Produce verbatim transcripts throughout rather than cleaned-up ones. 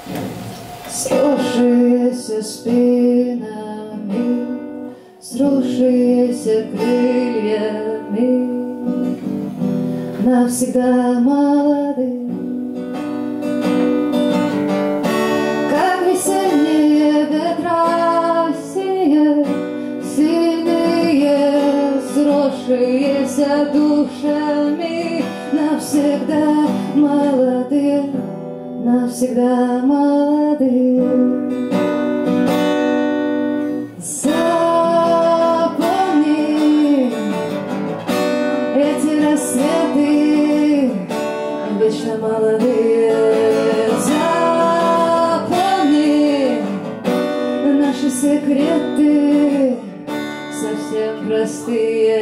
Сросшиеся спинами, сросшиеся крыльями, навсегда молоды, как весенние ветра синие, сильные, сросшиеся душами, навсегда молоды, навсегда молоды. Запомни эти рассветы, вечно молодые. Запомни наши секреты, совсем простые.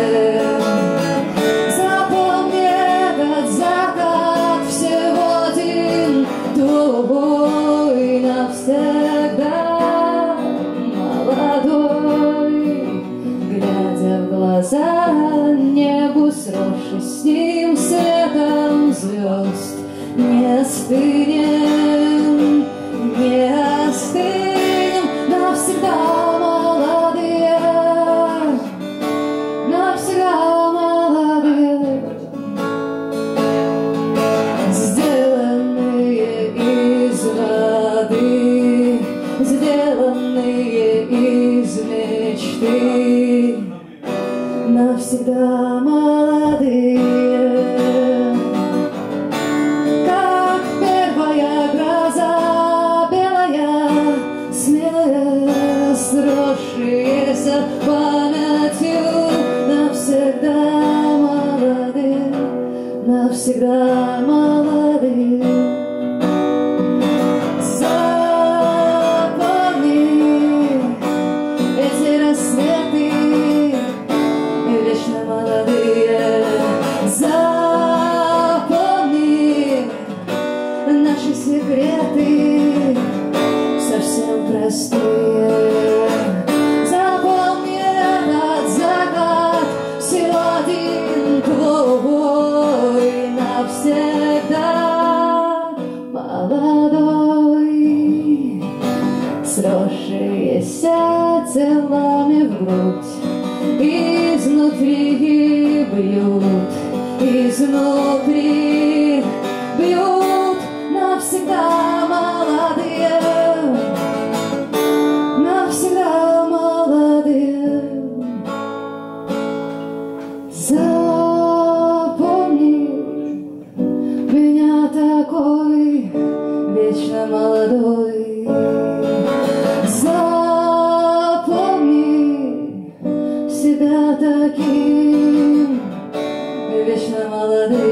Запомни этот закат всего один, твой навсегда молодой, глядя в глаза небу, сросшись с ним светом звезд, не остынем, не остынем, навсегда молодые, навсегда молодые, сделанные из воды, сделанные из мечты, навсегда молодые, как первая гроза белая, смелая, сросшиеся памятью, навсегда молодые, навсегда молодые. Запомни эти рассветы, вечно молодые. Запомни наши секреты, совсем простые. Запомни этот закат всего один, твой навсегда молодой, сросшиеся телами в грудь, изнутри бьют, изнутри бьют, навсегда молодые, навсегда молодые. Запомни меня такой, вечно молодой. Запомни себя таким, вечно молодым.